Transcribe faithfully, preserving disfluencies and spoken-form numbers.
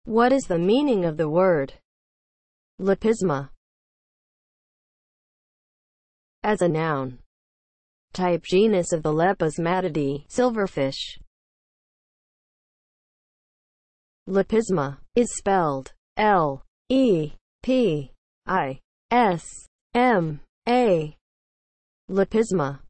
What is the meaning of the word lepisma as a noun? Type: genus of the Lepismatidae, silverfish. Lepisma is spelled L E P I S M A. Lepisma